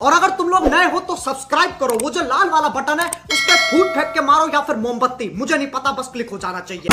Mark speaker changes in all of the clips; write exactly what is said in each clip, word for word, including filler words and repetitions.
Speaker 1: और अगर तुम लोग नए हो तो सब्सक्राइब करो, वो जो लाल वाला बटन है उस पर फूट फेंक के मारो या फिर मोमबत्ती, मुझे नहीं पता, बस क्लिक हो जाना चाहिए।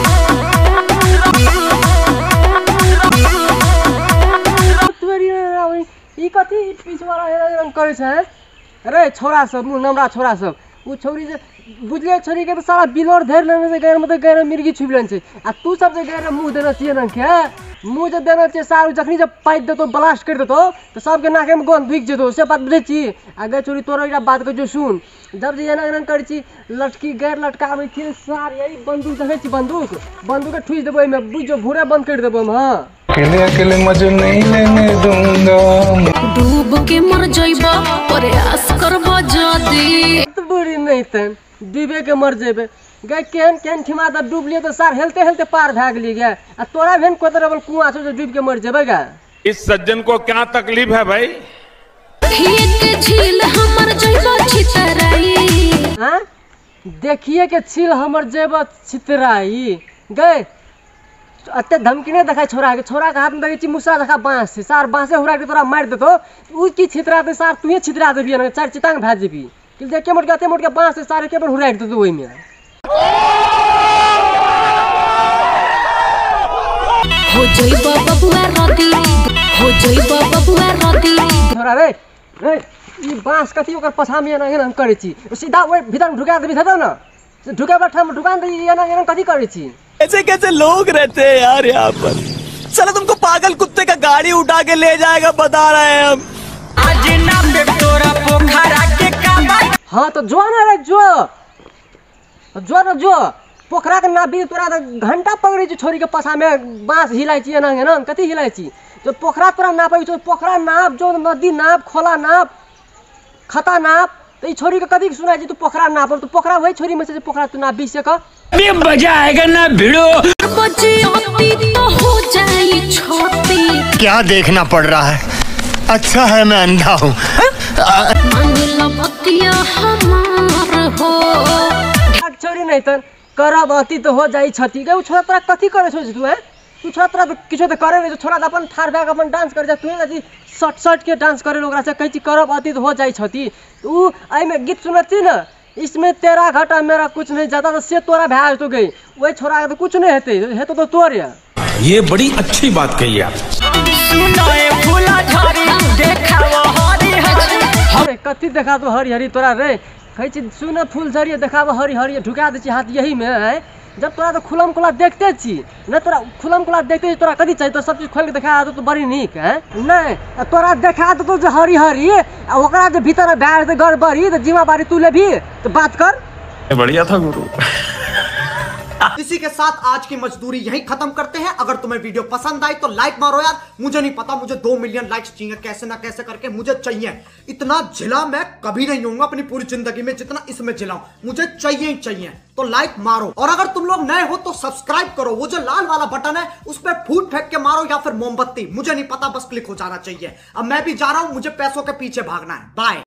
Speaker 2: अरे छोरा सब नमरा छोरा सब वो छोरी से बुझले छोरी के तो सारा बिलोर धेर लेने से गएर मतलब गएर मिर्गी छुपलन छे आ तू सब जे गएर मुंह देना चाहिए न क्या मुंह जे देना चाहिए सारू जखनी जब पाइप दे तो ब्लास्ट कर दे तो तो सबके नाके में गन दुख जेतो से बात बुझे छी आगे छोरी तोरा एकटा बात के जो सुन जब जे एना एना कर छी लटकी गैर लटकावे छी सार यही बंदूक देखे छी बंदूक बंदूक के ठुस देबो में बुझो भूरे बंद कर देबो हम। हां
Speaker 3: अकेले अकेले मजे नहीं लेने दूंगा,
Speaker 4: डूब के मर जाइबा प्रयास करबो जदी
Speaker 2: तो बुरी नहीं तन डूबे के मर जेबे गए केन केन ठिमा द डूब लिए तो सार हेलते हेलते पार भाग ली गया आ तोरा भेन कोतरबल कुआं से डूब के मर जेबे गा।
Speaker 5: इस सज्जन को क्या तकलीफ है भाई?
Speaker 4: एक झील हमर जाइबा छितराई।
Speaker 2: हां देखिए के छील हमर जेबा छितराई गए अते धमकी नहीं देखा छोरा के छोरा के हाथ में देखी छी मुसा देखा बांस से सार बांसे हुरा के तोरा मार देतो उ की छितरा दे सार तू ही छितरा देबी न चार चितांग भाज जेबी कि देख के मोट के मोट के बांस से सारे के पर हुरा देतो ओइ में
Speaker 4: हो जाइबा बबुआ रदी हो जाइबा बबुआ रदी।
Speaker 2: छोरा रे रे ई बांस कथि ओकर पछा में एना एना करे छी सीधा ओइ भीतर ढुका देबी थतो न से ढुका बैठा में दुकान दे एना एना कथि करे छी।
Speaker 6: ऐसे कैसे लोग रहते हैं यार यहाँ पर, चलो तुमको पागल कुत्ते का गाड़ी उठा के ले जाएगा बता रहे हैं हम। आज नाम दे तोरा पोखरा के काबा।
Speaker 2: हाँ तो जो ना रे जो जो ना जो पोखरा के नाबी तोरा घंटा पकड़ी छी छोरी के पछा में बांस हिलाई छी एना एना कथि हिलाई छी जो पोखरा तोरा नापै छ पोखरा नाप जो नदी नाप खोला नाप खता नाप तो ई छोरी के कथि सुनाई छी तू पोखरा नाप तो पोखरा वही छोरी में से पोखरा तू नाप बीस से का
Speaker 6: ये मजा आएगा ना भिड़ो
Speaker 4: बच्ची होती तो हो जाए छोटी।
Speaker 7: क्या देखना पड़ रहा है, अच्छा है मैं अंधा हूँ।
Speaker 4: मंगला बतिया हमार हो
Speaker 2: छोरी नहीं तन करब अति तो हो जाई छती के छोरा तोरा कथि करे छ तू है तू छोरा तोरा किछो तो करे नहीं छोरा अपन ठार बैग अपन डांस करे जा तू यदि शॉर्ट शॉर्ट के डांस करे ओकरा से कहै छी करब अति तो हो जाई छती तू आई में गीत सुनत छी ना इसमें तेरा घाटा मेरा कुछ नहीं जाता तो से तोरा भैज तो गई वही छोरा तो कुछ नहीं हेते हेतो तो तोर या।
Speaker 5: ये बड़ी अच्छी बात कही आप।
Speaker 6: सुनाए फूला झाड़ी देखावा हरी हरी
Speaker 2: कथि देखा तो हरी हरी तोरा रे कहै छी सुन फूल झड़ी देखावा हरी हरी ढुका दे छी हाथ यही में है जब तोरा तो खुलम खुला देखते छी न तोरा खुलम खुला देखते तोरा कथि चाहिए तो सब चीज खोल के दिखा दो तो बड़ी नीक है नहीं तोरा देखा दो तो हरी हरी ओकरा जे भीतर बैठ दे गड़बड़ी तो जिम्मेवारी तू ले भी तो बात कर।
Speaker 5: बढ़िया था गुरु।
Speaker 1: इसी के साथ आज की मजदूरी यहीं खत्म करते हैं। अगर तुम्हें वीडियो पसंद आई तो लाइक मारो यार, मुझे नहीं पता, मुझे दो मिलियन लाइक्स चाहिए कैसे ना कैसे करके, मुझे चाहिए। इतना झिला मैं कभी नहीं होऊंगा अपनी पूरी जिंदगी में जितना इसमें झिलाऊं, मुझे चाहिए ही चाहिए। तो लाइक मारो और अगर तुम लोग नए हो तो सब्सक्राइब करो, वो जो लाल वाला बटन है उस पर फूट फेंक के मारो या फिर मोमबत्ती, मुझे नहीं पता, बस क्लिक हो जाना चाहिए। अब मैं भी जा रहा हूं, मुझे पैसों के पीछे भागना है। बाय।